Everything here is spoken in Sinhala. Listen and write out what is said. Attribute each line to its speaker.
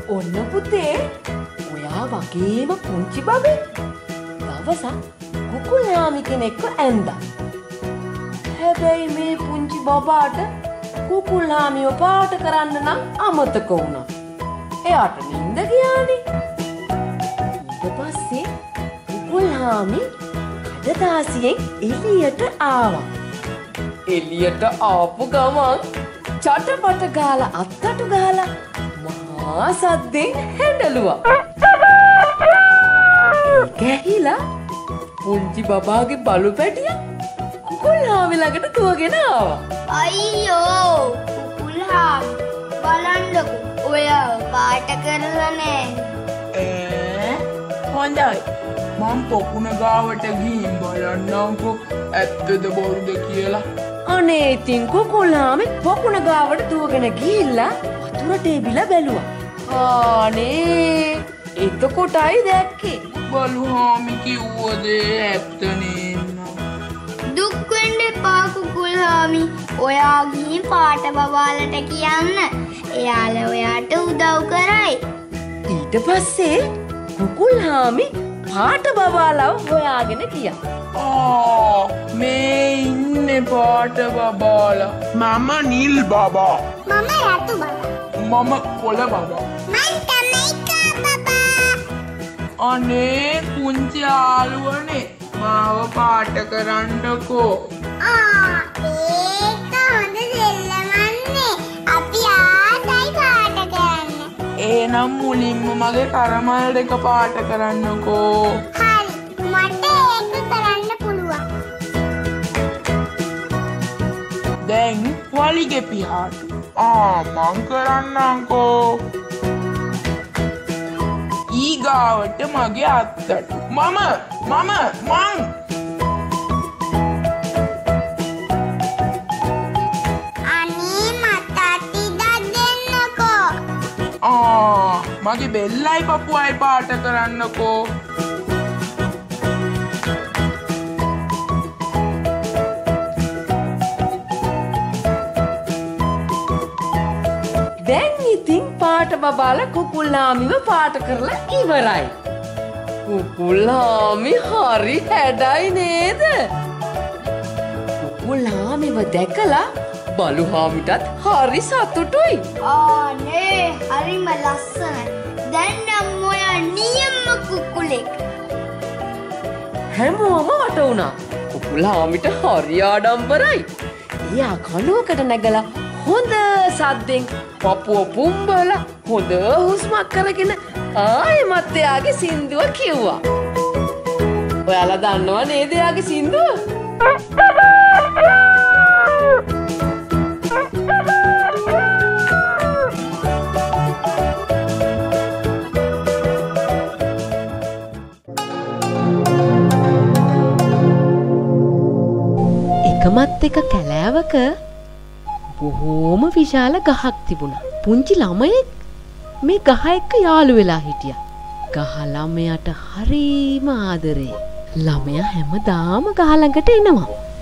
Speaker 1: ඔන්න පුතේ ඔයා වගේම පුංචි බබෙක් දවසක් කුකුල්හාමි කෙනෙක්ව ඇන්දා. හැබැයි මේ පුංචි බබාට කුකුල්හාමිව පාට කරන්න නම් අමතක වුණා. එයාට නිින්ද ගියානේ. ඊට පස්සේ කුකුල්හාමි කඩදාසියෙන් එළියට ආවා. එළියට ආපු ගමන් චටපට ගාලා අත්තටු ගාලා මහා සද්දෙන් හැඬලුවා. ගැහිලා පුංචි බබාගේ බලු පැටිය කුකුල්හාමි ළඟට දුවගෙන ආවා.
Speaker 2: අයියෝ කුකුල්හාමි බලන්නකෝ ඔයා පාට කරලා නෑ.
Speaker 3: හොඳයි මම පොකුණ ගාවට ගිහින් බලන්නම්කෝ ඇත්තද බොරුද කියලා.
Speaker 1: අනේ ඉතින් කුකුල්හාමි පොකුණ ගාවට දුවගෙන ගිහිල්ලා වතුරට එබිලා බැලුවා. අනේ එතකොටයි දැක්කේ
Speaker 3: බලුහාමි කිව්වද ඇත්ත නේන්න.
Speaker 2: දුක් වෙන්න එපා කුකුල්හාමි. ඔයා ගිහින් පාට බබාලට කියන්න. එයාලා ඔයාට උදව් කරයි.
Speaker 1: ඊට පස්සේ කුකුල්හාමි පාට බබාලව හොයාගෙන ගියා.
Speaker 3: මේ ඉන්නේ පාට බබාලා. මම නිල් බබා.
Speaker 2: මම රතු බබා.
Speaker 3: මම කොළ බබා.
Speaker 2: මම තමයි කා බබා.
Speaker 3: අනේ පුංචි යාළුවනේ මාව පාට කරන්නකෝ.
Speaker 2: ඒක හොඳ දෙල්ලමන්නේ. අපි ආසයි පාට කරන්න.
Speaker 3: එහෙනම් මුලින්ම මගේ කරමල් දෙක පාට කරන්නකෝ.
Speaker 2: හරි. මට ඒක කරන්න පුළුවන්.
Speaker 3: දැන් වලිගෙ පිහාට. මං කරන්නම්කෝ. ඊගාවට මගේ අත්තට. මං
Speaker 2: අනේ මට අතිදා දෙන්නකෝ.
Speaker 3: මගේ බෙල්ලයි පපුවයි පාට කරන්නකෝ.
Speaker 1: දැන් ඉතින් පාට බබාලා කුකුල්හාමිව පාට කරලා ඉවරයි. කුකුල්හාමි හරි හැඩයි නේද? කුකුල්හාමිව දැකලා බලුහාමිටත් හරි සතුටුයි.
Speaker 2: අනේ හරිම ලස්සනයි. දැන් නම් ඔයා නියම කුකුලෙක්.
Speaker 1: හැමෝම වට වුණා. කුකුල්හාමිට හරි ආඩම්බරයි. එයා කණුවකට නැගලා හොඳ සද්දෙන් පපුව පුම්බලා හොඳ හුස්මක් කරගෙන ආයෙමත් එයාගේ සින්දුව කිව්වා. ඔයාලා දන්නව නේද එයාගේ සින්දුව? එකමත් එක කැලෑවක බොහෝම විශාල ගහක් තිබුණා. පුංචි ළමයෙක් මේ ගහ එක්ක යාළු වෙලා හිටියා. ගහ ළමයාට හරිම ආදරේ. ළමයා හැමදාම ගහ ළඟට එනවා.